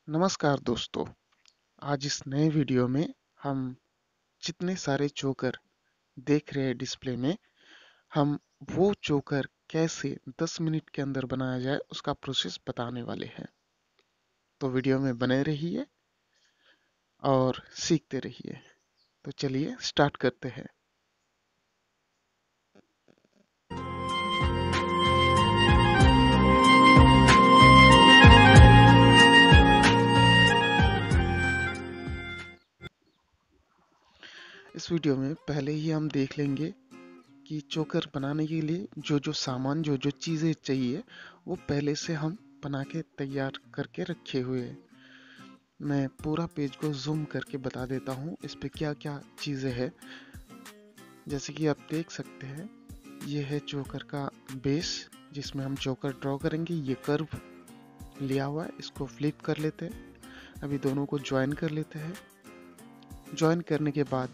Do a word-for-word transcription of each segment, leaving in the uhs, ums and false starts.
नमस्कार दोस्तों, आज इस नए वीडियो में हम जितने सारे चोकर देख रहे हैं डिस्प्ले में, हम वो चोकर कैसे दस मिनट के अंदर बनाया जाए उसका प्रोसेस बताने वाले हैं। तो वीडियो में बने रहिए और सीखते रहिए। तो चलिए स्टार्ट करते हैं। इस वीडियो में पहले ही हम देख लेंगे कि चोकर बनाने के लिए जो जो सामान जो जो चीज़ें चाहिए वो पहले से हम बना के तैयार करके रखे हुए हैं। मैं पूरा पेज को जूम करके बता देता हूँ इस पे क्या क्या चीज़ें हैं। जैसे कि आप देख सकते हैं, ये है चोकर का बेस जिसमें हम चोकर ड्रॉ करेंगे। ये कर्व लिया हुआ है, इसको फ्लिप कर लेते हैं। अभी दोनों को ज्वाइन कर लेते हैं। ज्वाइन करने के बाद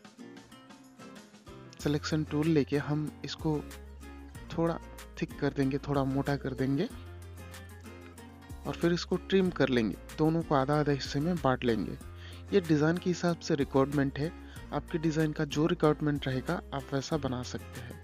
सिलेक्शन टूल लेके हम इसको थोड़ा थिक कर देंगे, थोड़ा मोटा कर देंगे और फिर इसको ट्रिम कर लेंगे। दोनों को आधा आधा हिस्से में बांट लेंगे। ये डिज़ाइन के हिसाब से रिक्वायरमेंट है। आपके डिज़ाइन का जो रिक्वायरमेंट रहेगा आप वैसा बना सकते हैं।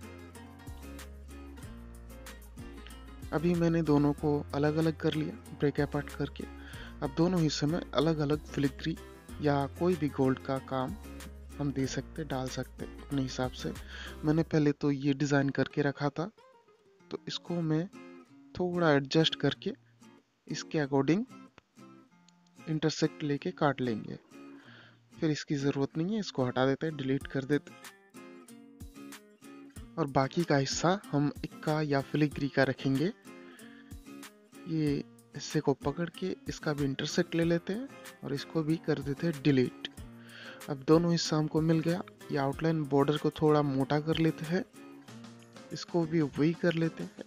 अभी मैंने दोनों को अलग अलग कर लिया, ब्रेक अपार्ट करके। अब दोनों हिस्से में अलग अलग फिलिग्री या कोई भी गोल्ड का काम हम दे सकते, डाल सकते अपने हिसाब से। मैंने पहले तो ये डिज़ाइन करके रखा था, तो इसको मैं थोड़ा एडजस्ट करके इसके अकॉर्डिंग इंटरसेक्ट लेके काट लेंगे। फिर इसकी ज़रूरत नहीं है, इसको हटा देते हैं, डिलीट कर देते हैं। और बाकी का हिस्सा हम इक्का या फिलिग्री का रखेंगे। ये हिस्से को पकड़ के इसका भी इंटरसेक्ट ले लेते हैं और इसको भी कर देते हैं डिलीट। अब दोनों हिस्सा हमको मिल गया। ये आउटलाइन बॉर्डर को थोड़ा मोटा कर लेते हैं, इसको भी वही कर लेते हैं।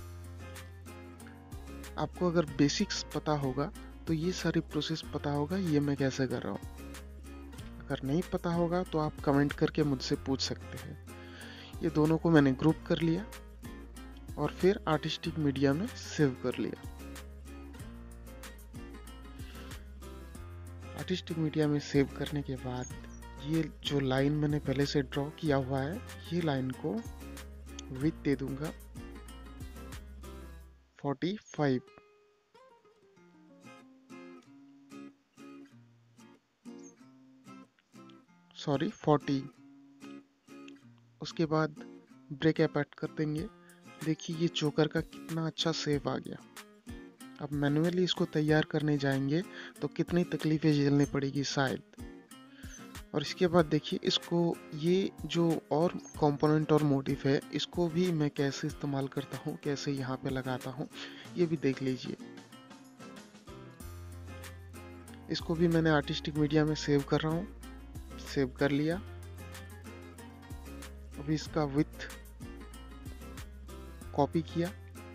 आपको अगर बेसिक्स पता होगा तो ये सारी प्रोसेस पता होगा ये मैं कैसे कर रहा हूँ। अगर नहीं पता होगा तो आप कमेंट करके मुझसे पूछ सकते हैं। ये दोनों को मैंने ग्रुप कर लिया और फिर आर्टिस्टिक मीडिया में सेव कर लिया। आर्टिस्टिक मीडिया में सेव करने के बाद ये जो लाइन मैंने पहले से ड्रॉ किया हुआ है, ये लाइन को विड्थ दे दूंगा पैंतालीस। सॉरी चालीस। उसके बाद ब्रेक अपार्ट कर देंगे। देखिए ये चोकर का कितना अच्छा शेप आ गया। अब मैन्युअली इसको तैयार करने जाएंगे तो कितनी तकलीफें झेलनी पड़ेगी शायद। और इसके बाद देखिए इसको, ये जो और कंपोनेंट और मोटिव है इसको भी मैं कैसे इस्तेमाल करता हूँ, कैसे यहाँ पे लगाता हूँ, ये भी देख लीजिए। इसको भी मैंने आर्टिस्टिक मीडिया में सेव कर रहा हूँ। सेव कर लिया। अभी इसका विड्थ कॉपी किया,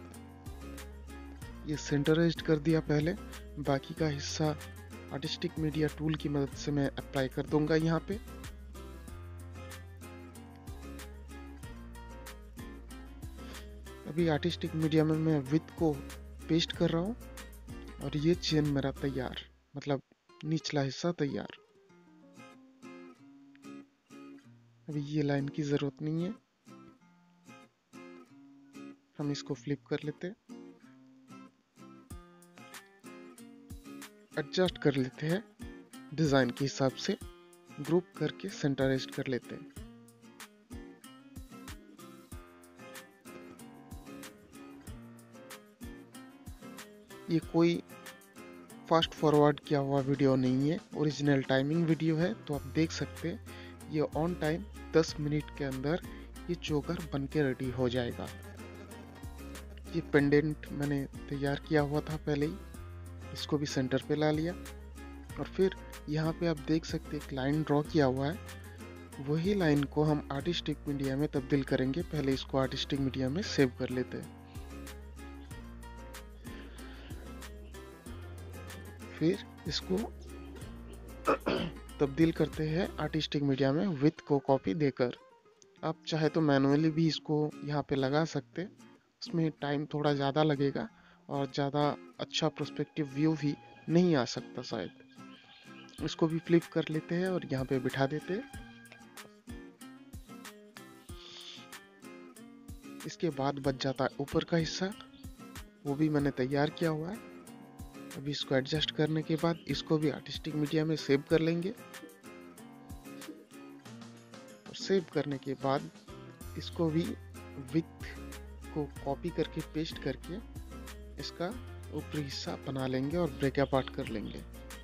ये सेंटराइज्ड कर दिया पहले। बाकी का हिस्सा आर्टिस्टिक मीडिया टूल की मदद से मैं अप्लाई कर दूंगा यहाँ पे। अभी आर्टिस्टिक मीडिया में मैं विड्थ को पेस्ट कर रहा हूँ और ये चेन मेरा तैयार, मतलब निचला हिस्सा तैयार। अभी ये लाइन की जरूरत नहीं है, हम इसको फ्लिप कर लेते, एडजस्ट कर लेते हैं डिजाइन के हिसाब से, ग्रुप करके सेंटराइज्ड कर लेते हैं। ये कोई फास्ट फॉरवर्ड किया हुआ वीडियो नहीं है, ओरिजिनल टाइमिंग वीडियो है। तो आप देख सकते हैं ये ऑन टाइम दस मिनट के अंदर ये चोकर बन के रेडी हो जाएगा। ये पेंडेंट मैंने तैयार किया हुआ था पहले ही, इसको भी सेंटर पे ला लिया। और फिर यहाँ पे आप देख सकते हैं एक लाइन ड्रॉ किया हुआ है, वही लाइन को हम आर्टिस्टिक मीडिया में तब्दील करेंगे। पहले इसको आर्टिस्टिक मीडिया में सेव कर लेते हैं, फिर इसको तब्दील करते हैं आर्टिस्टिक मीडिया में विड्थ को कॉपी देकर। आप चाहे तो मैनुअली भी इसको यहाँ पे लगा सकते, उसमें टाइम थोड़ा ज़्यादा लगेगा और ज़्यादा अच्छा प्रोस्पेक्टिव व्यू भी नहीं आ सकता शायद। इसको भी फ्लिप कर लेते हैं और यहाँ पे बिठा देते हैं। इसके बाद बच जाता है ऊपर का हिस्सा, वो भी मैंने तैयार किया हुआ है। अभी इसको एडजस्ट करने के बाद इसको भी आर्टिस्टिक मीडिया में सेव कर लेंगे और सेव करने के बाद इसको भी विथ को कॉपी करके पेस्ट करके इसका ऊपरी हिस्सा बना लेंगे और ब्रेक अपार्ट कर लेंगे।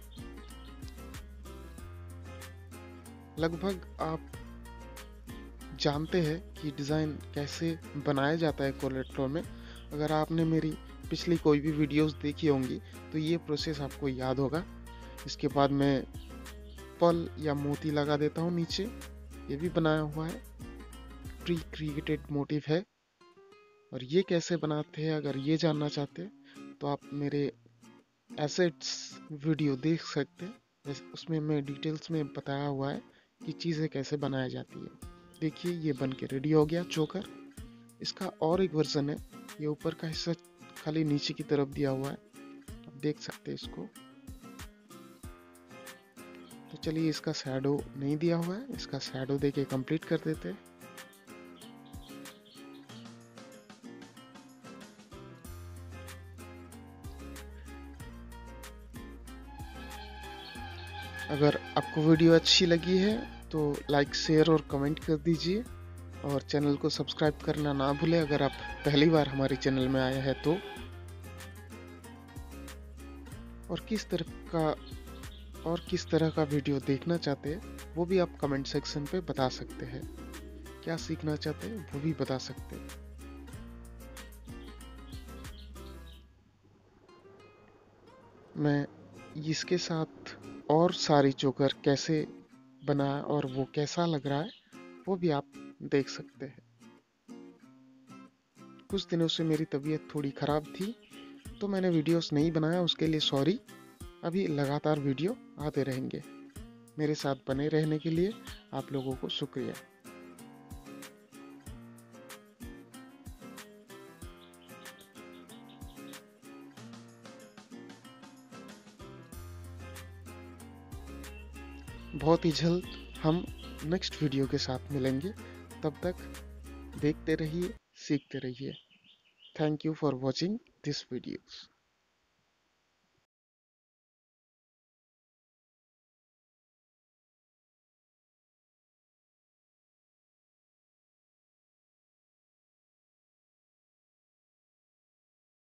लगभग आप जानते हैं कि डिज़ाइन कैसे बनाया जाता है कोलेट्रो में। अगर आपने मेरी पिछली कोई भी वीडियोस देखी होंगी तो ये प्रोसेस आपको याद होगा। इसके बाद मैं पल या मोती लगा देता हूँ नीचे, ये भी बनाया हुआ है, प्री क्रिएटेड मोटिव है। और ये कैसे बनाते हैं अगर ये जानना चाहते हैं तो आप मेरे एसेट्स वीडियो देख सकते हैं, उसमें मैं डिटेल्स में बताया हुआ है कि चीज़ें कैसे बनाई जाती है। देखिए ये बन के रेडी हो गया चोकर। इसका और एक वर्जन है, ये ऊपर का हिस्सा खाली नीचे की तरफ दिया हुआ है, आप देख सकते हैं इसको। तो चलिए इसका शैडो नहीं दिया हुआ है, इसका शैडो देके कंप्लीट कर देते हैं। अगर आपको वीडियो अच्छी लगी है तो लाइक शेयर और कमेंट कर दीजिए और चैनल को सब्सक्राइब करना ना भूलें अगर आप पहली बार हमारे चैनल में आए हैं तो। और किस तरह का और किस तरह का वीडियो देखना चाहते हैं वो भी आप कमेंट सेक्शन पे बता सकते हैं। क्या सीखना चाहते हैं वो भी बता सकते हैं। मैं इसके साथ और सारी चोकर कैसे बना और वो कैसा लग रहा है वो भी आप देख सकते हैं। कुछ दिनों से मेरी तबीयत थोड़ी ख़राब थी तो मैंने वीडियोस नहीं बनाया, उसके लिए सॉरी। अभी लगातार वीडियो आते रहेंगे। मेरे साथ बने रहने के लिए आप लोगों को शुक्रिया। बहुत ही जल्द हम नेक्स्ट वीडियो के साथ मिलेंगे। तब तक देखते रहिए, सीखते रहिए। Thank you for watching this videos.